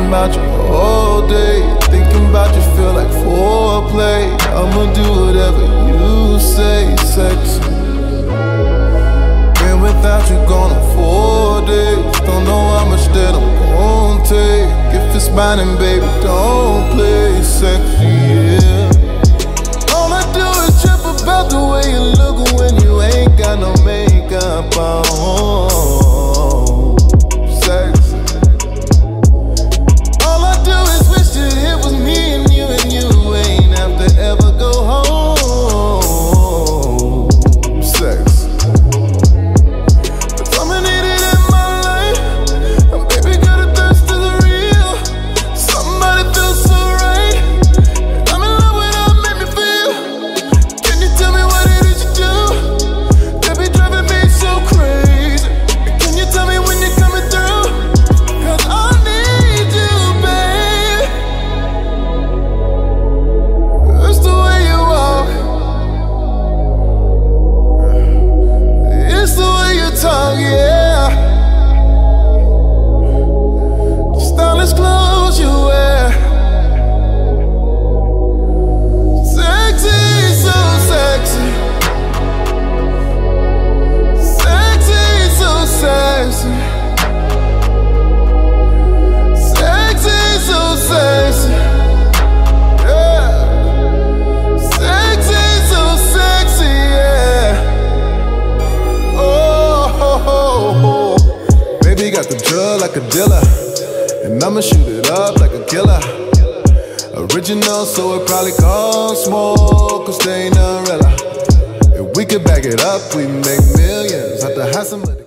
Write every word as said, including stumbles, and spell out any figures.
about you all day. Thinking about you feel like foreplay. I'ma do whatever you say, sexy. Been without you gone on four days. Don't know how much that I'm gon' take. If it's mine, then baby, don't play sexy, yeah. All I do is trip about the way you look when you ain't got no makeup on. Sexy. All I do is wish that it was me and you, and you ain't have to ever go home. Sexy. But I'm needed in my life, and baby got a thirst to the real. Somebody feels so right, and I'm in love with how it make me feel. Can you tell me what it is you do that be driving me so crazy? And can you tell me when you're coming through? Cause I need you, babe. It's the way you walk, it's the way you talk, yeah. The stylish clothes you wear, sexy, so sexy. Sexy, so sexy. Sexy, so sexy. Yeah. Sexy, so sexy, yeah. Oh, ho, ho, ho. Baby got the drug like a dealer, and I'ma shoot it up like a killer. Original, so it probably costs more, cause they ain't none realer. If we could back it up, we make millions. Have to have some